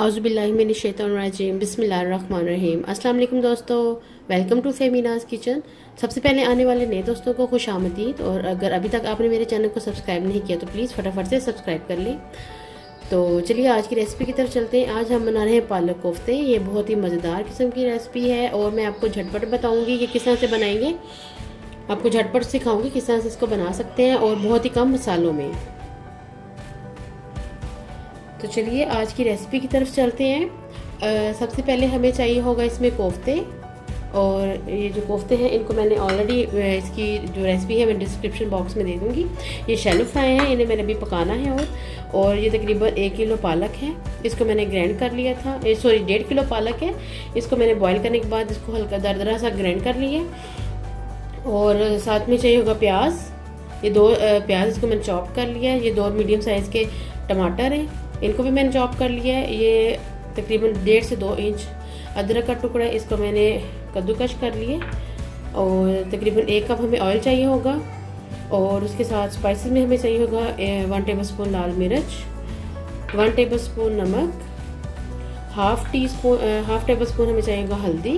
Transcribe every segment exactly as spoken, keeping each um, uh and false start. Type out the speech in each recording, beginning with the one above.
औज़ुबिल्लाहिमिनश्शैतानिर्रजीम बिस्मिल्लाहिर्रहमानिर्रहीम। अस्सलाम वालेकुम दोस्तों, वेलकम टू फेमिनाज किचन। सबसे पहले आने वाले नए दोस्तों को खुश आमदीद, और अगर अभी तक आपने मेरे चैनल को सब्सक्राइब नहीं किया तो प्लीज़ फटाफट से सब्सक्राइब कर लें। तो चलिए आज की रेसिपी की तरफ चलते हैं। आज हम बना रहे हैं पालक कोफ्ते। ये बहुत ही मज़ेदार किस्म की रेसिपी है और मैं आपको झटपट बताऊँगी कि किस तरह से बनाएंगे। आपको झटपट सिखाऊँगी किस तरह से इसको बना सकते हैं और बहुत ही कम मसालों में। तो चलिए आज की रेसिपी की तरफ चलते हैं। आ, सबसे पहले हमें चाहिए होगा इसमें कोफ्ते, और ये जो कोफ्ते हैं इनको मैंने ऑलरेडी इसकी जो रेसिपी है मैं डिस्क्रिप्शन बॉक्स में दे दूँगी। ये शैलो फ्राई हैं, इन्हें मैंने अभी पकाना है। और और ये तकरीबन एक किलो पालक है, इसको मैंने ग्राइंड कर लिया था। सॉरी डेढ़ किलो पालक है, इसको मैंने बॉईल करने के बाद इसको हल्का दरदरा सा ग्राइंड कर लिया। और साथ में चाहिए होगा प्याज, ये दो प्याज इसको मैंने चॉप कर लिया है। ये दो मीडियम साइज़ के टमाटर हैं, इनको भी मैंने चॉप कर लिया है। ये तकरीबन डेढ़ से दो इंच अदरक का टुकड़ा, इसको मैंने कद्दूकश कर लिया। और तकरीबन एक कप हमें ऑयल चाहिए होगा। और उसके साथ स्पाइसेस में हमें चाहिए होगा वन टेबल स्पून लाल मिर्च, वन टेबल स्पून नमक, half tea spoon half table spoon हमें चाहिए होगा हल्दी,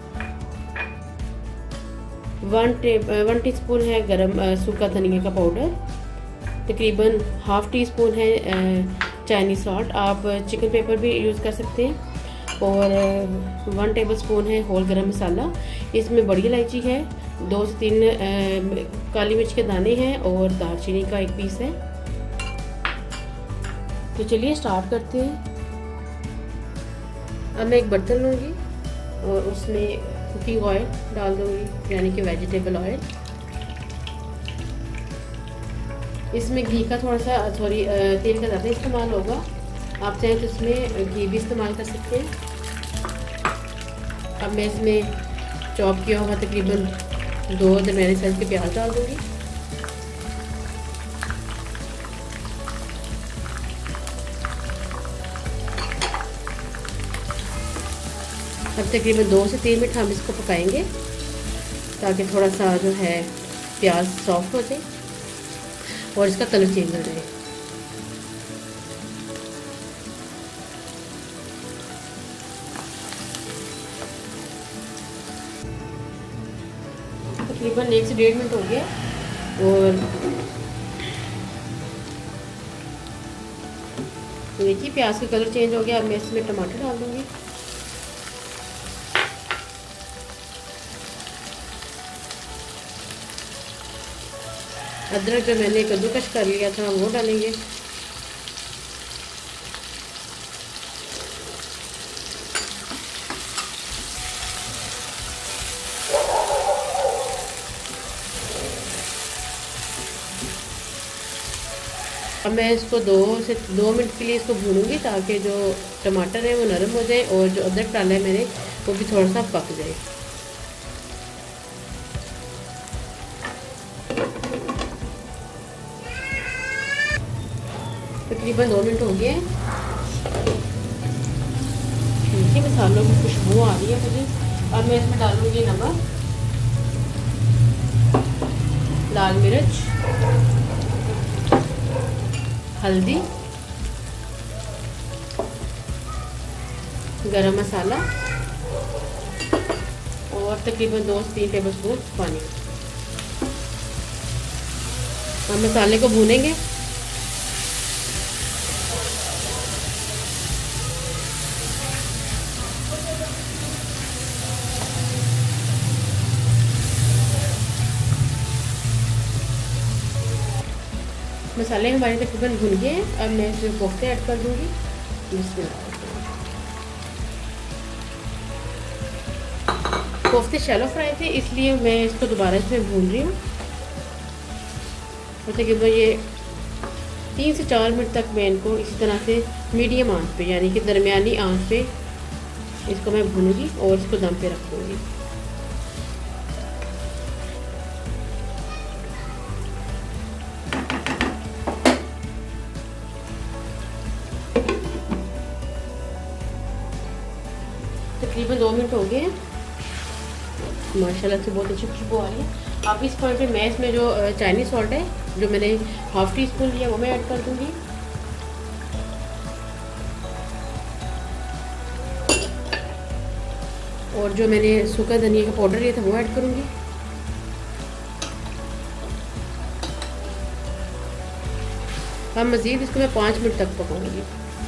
one tab one tea spoon है गरम सूखा धनिया का पाउडर, तकरीबन हाफ टी स्पून है चाइनीज सॉल्ट, आप चिकन पेपर भी यूज़ कर सकते हैं। और वन टेबल स्पून है होल गरम मसाला, इसमें बड़ी इलायची है, दो से तीन आ, काली मिर्च के दाने हैं और दालचीनी का एक पीस है। तो चलिए स्टार्ट करते हैं। अब मैं एक बर्तन लूँगी और उसमें कुकिंग ऑयल डाल दूँगी, यानी कि वेजिटेबल ऑयल। इसमें घी का थोड़ा सा सॉरी तेल का ज़्यादा इस्तेमाल होगा, आप चाहें तो इसमें घी भी इस्तेमाल कर सकते हैं। अब मैं इसमें चॉप किया हुआ तकरीबन दो दरमियाने साइज़ के प्याज डाल दूँगी। अब तकरीबन दो से तीन मिनट हम इसको पकाएंगे ताकि थोड़ा सा जो है प्याज सॉफ्ट हो जाए और इसका कलर चेंज हो जाए। तकरीबन एक से डेढ़ मिनट हो गया और देखिए प्याज का कलर चेंज हो गया। अब मैं इसमें टमाटर डाल दूंगी। अदरक जो मैंने कद्दूकश कर लिया था वो डालेंगे। अब मैं इसको दो से दो मिनट के लिए इसको भूनूंगी ताकि जो टमाटर है वो नरम हो जाए और जो अदरक डाला है मैंने वो भी थोड़ा सा पक जाए। तकरीबन दो मिनट हो गए। देखिए मसालों की खुशबू आ रही है मुझे। अब मैं इसमें डालूंगी नमक, लाल मिर्च, हल्दी, गरम मसाला और तकरीबन दो से तीन टेबल स्पून पानी। हम मसाले को भूनेंगे। मसाले हमारे तकरीबन भुन गए हैं। अब मैं इसमें कोफ्ते ऐड कर दूंगी। कोफ्ते शैलो फ्राई थे इसलिए मैं इसको दोबारा इसमें भून रही हूँ। और तकरीबन ये तीन से चार मिनट तक मैं इनको इसी तरह से मीडियम आंच पे, यानी कि दरमियानी आंच पे इसको मैं भूनूंगी और इसको दम पे रख दूँगी। तकरीबन दो मिनट हो गए हैं। माशाल्लाह से बहुत अच्छी खुशबू आ रही है। अब इस पॉइंट पे मैं इसमें जो चाइनीज़ सॉल्ट है जो मैंने हाफ टी स्पून लिया वो मैं ऐड कर दूंगी। और जो मैंने सूखा धनिया का पाउडर लिया था वो ऐड करूँगी। अब मज़ीद इसको मैं पाँच मिनट तक पकाऊंगी।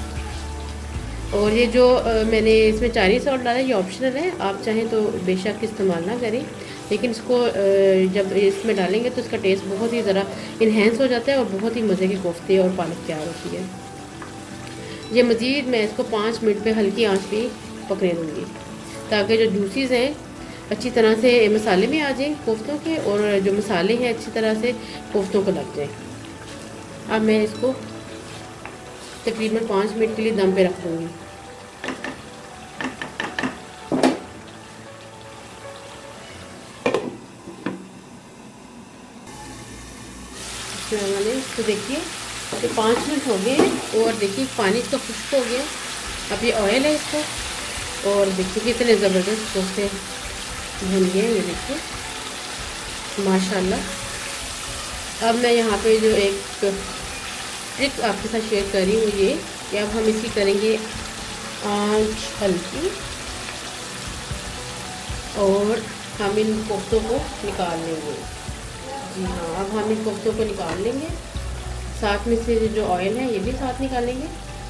और ये जो आ, मैंने इसमें चारी सॉल्ट डाला है ये ऑप्शनल है, आप चाहें तो बेशक इस्तेमाल ना करें, लेकिन इसको आ, जब इसमें डालेंगे तो इसका टेस्ट बहुत ही ज़रा इन्हेंस हो जाता है और बहुत ही मज़े के कोफ्ते और पालक तैयार होती है। ये मज़ीद मैं इसको पाँच मिनट पे हल्की आंच पे पकने दूँगी ताकि जो जूसीज़ हैं अच्छी तरह से मसाले में आ जाएं कोफ्तों के, और जो मसाले हैं अच्छी तरह से कोफ्तों को लग जाए। अब मैं इसको तकरीबन पाँच मिनट के लिए दम पे रख दूँगी। मैंने इसको देखिए तो पाँच मिनट हो गए हैं और देखिए पानी इसका खुश्क हो गया। अब ये ऑयल है इसको, और देखिए कितने ज़बरदस्त कोफ्ते भुन गए ये देखिए माशाल्लाह। अब मैं यहाँ पे जो एक ट्रिक आपके साथ शेयर कर रही हूँ ये कि अब हम इसकी करेंगे आंच हल्की, और हम इन कोफ्तों को निकाल लेंगे। जी हाँ, अब हम इन कोफ्तों को निकाल लेंगे, साथ में से जो ऑयल है ये भी साथ निकालेंगे।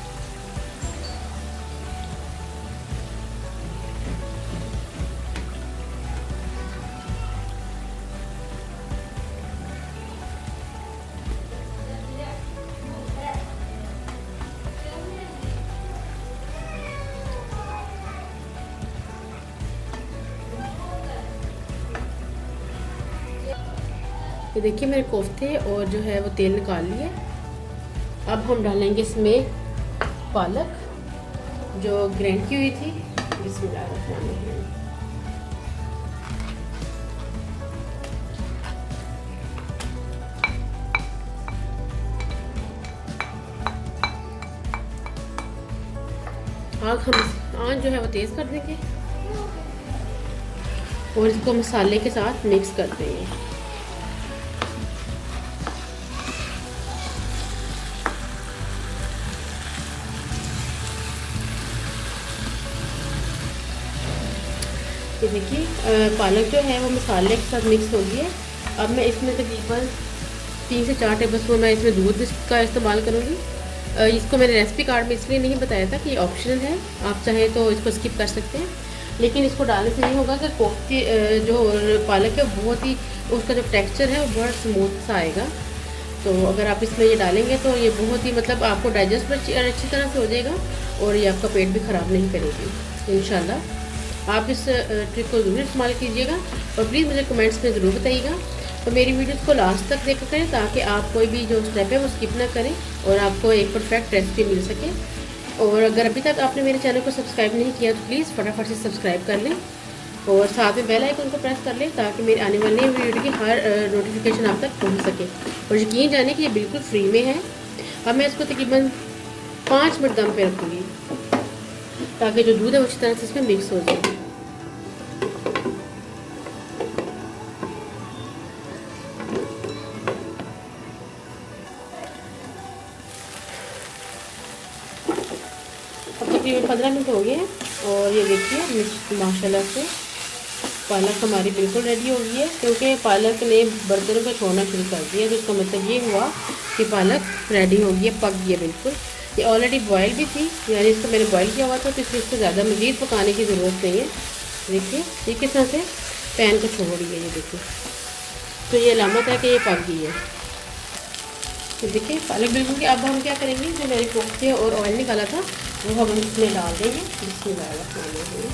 ये देखिए मेरे कोफ्ते और जो है वो तेल निकाल लिए। अब हम डालेंगे इसमें पालक जो ग्राइंड की हुई थी। बिस्मिल्लाहिर्रहमानिर्रहीम। आग हम आग जो है वो तेज़ कर देंगे और इसको मसाले के साथ मिक्स कर देंगे। ये देखिए पालक जो है वो मसाले के साथ मिक्स हो गई है। अब मैं इसमें तकरीबन तीन से चार टेबल स्पून मैं इसमें दूध का इस्तेमाल करूँगी। इसको मैंने रेसिपी कार्ड में इसलिए नहीं बताया था कि ये ऑप्शनल है, आप चाहें तो इसको स्किप कर सकते हैं, लेकिन इसको डालने से ये होगा कि कोफ्ते जो पालक है बहुत ही उसका जो टेक्सचर है वो बहुत स्मूथ सा आएगा। तो अगर आप इसमें ये डालेंगे तो ये बहुत ही मतलब आपको डाइजेस्ट अच्छी अच्छी तरह से हो जाएगा और ये आपका पेट भी ख़राब नहीं करेगी इंशाल्लाह। आप इस ट्रिक को ज़रूर इस्तेमाल कीजिएगा और प्लीज़ मुझे कमेंट्स में ज़रूर बताइएगा। तो मेरी वीडियोस को लास्ट तक देखा करें ताकि आप कोई भी जो स्टेप है वो स्किप ना करें और आपको एक परफेक्ट रेसिपी मिल सके। और अगर अभी तक आपने मेरे चैनल को सब्सक्राइब नहीं किया तो प्लीज़ फटाफट से सब्सक्राइब कर लें और साथ में बेल आइकन को प्रेस कर लें ताकि मेरे आने वाली वीडियो की हर नोटिफिकेशन आप तक पहुँच सके। और यकीन जाने कि ये बिल्कुल फ्री में है। अब मैं इसको तकरीबन पाँच मिनट दम पे रखूँगी ताकि जो दूध है अच्छी तरह से इसमें मिक्स हो जाए। तकरीबन पंद्रह मिनट हो गए हैं और ये देखिए माशाल्लाह से पालक हमारी बिल्कुल रेडी हो गई है, क्योंकि पालक ने बर्तनों को छोड़ना शुरू कर दिया। तो इसका मतलब ये हुआ कि पालक रेडी हो गई है, पक गई है बिल्कुल। ये ऑलरेडी बॉयल भी थी, यानी इसको मैंने बॉयल किया हुआ था, तो इसलिए इसको ज़्यादा मज़ीद पकाने की ज़रूरत नहीं है। देखिए ये किस तरह से पैन को छोड़ रही है, ये देखिए, तो ये अलामत है कि ये पक गई है। तो देखिए पालक बिल्कुल कि अब हम क्या करेंगे, जो मैंने कोफ्ते और ऑयल निकाला था वो हम इसमें डाल देंगे। बिस्मिल्लाहिर्रहमानिर्रहीम।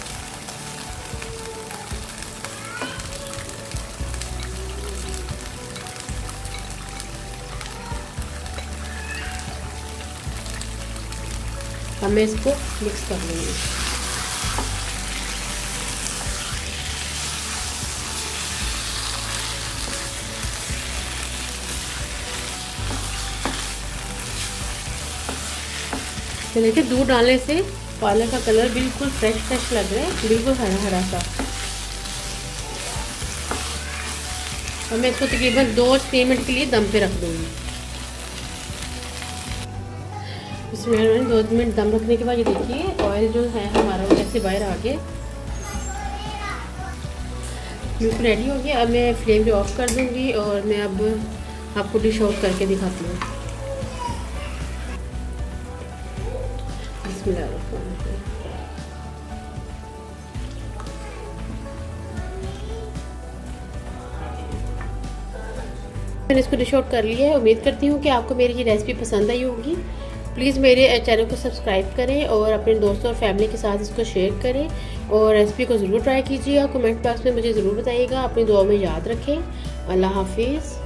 हमें इसको मिक्स कर लेंगे। तो देखिए दूध डालने से पालक का कलर बिल्कुल फ्रेश फ्रेश लग रहा है, बिल्कुल हरा हरा सा। और मैं इसको तकरीबन दो तीन मिनट के लिए दम पे रख दूँगी। इसमें दो मिनट दम रखने के बाद ये देखिए ऑयल जो है हमारा वो कैसे बाहर आ गया। बिल्कुल रेडी हो गया। अब मैं फ्लेम भी ऑफ कर दूँगी और मैं अब आपको डिश आउट करके दिखाती हूँ। बिस्मिल्लाह। मैंने इसको डिश आउट कर लिया है। उम्मीद करती हूँ कि आपको मेरी ये रेसिपी पसंद आई होगी। प्लीज़ मेरे चैनल को सब्सक्राइब करें और अपने दोस्तों और फैमिली के साथ इसको शेयर करें और रेसिपी को ज़रूर ट्राई कीजिएगा। कमेंट बॉक्स में मुझे ज़रूर बताइएगा। अपनी दुआ में याद रखें। अल्लाह हाफिज़।